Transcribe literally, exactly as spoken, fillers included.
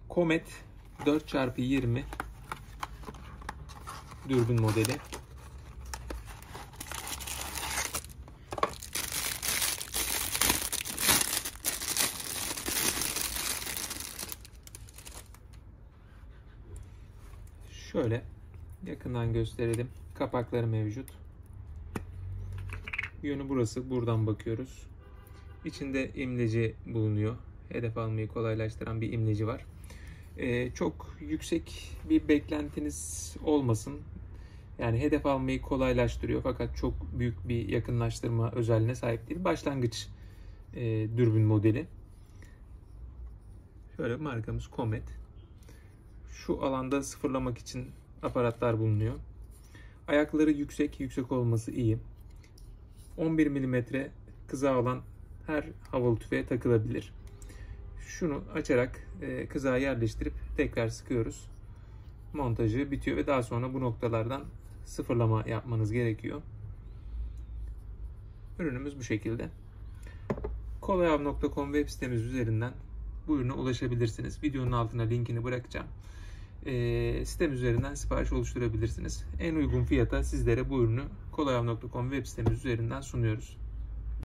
Comet dört çarpı yirmi dürbün modeli. Şöyle yakından gösterelim. Kapakları mevcut. Yönü burası. Buradan bakıyoruz. İçinde imleci bulunuyor. Hedef almayı kolaylaştıran bir imleci var. Ee, çok yüksek bir beklentiniz olmasın. Yani hedef almayı kolaylaştırıyor fakat çok büyük bir yakınlaştırma özelliğine sahip değil. Başlangıç e, dürbün modeli. Şöyle markamız Comet. Şu alanda sıfırlamak için aparatlar bulunuyor. Ayakları yüksek, yüksek olması iyi. on bir milimetre kızağı olan her havalı tüfeğe takılabilir. Şunu açarak e, kızağı yerleştirip tekrar sıkıyoruz. Montajı bitiyor ve daha sonra bu noktalardan sıfırlama yapmanız gerekiyor. Ürünümüz bu şekilde. kolayav nokta com web sitemiz üzerinden bu ürüne ulaşabilirsiniz. Videonun altına linkini bırakacağım. E, sitem üzerinden sipariş oluşturabilirsiniz. En uygun fiyata sizlere bu ürünü kolayav nokta com web sitemiz üzerinden sunuyoruz.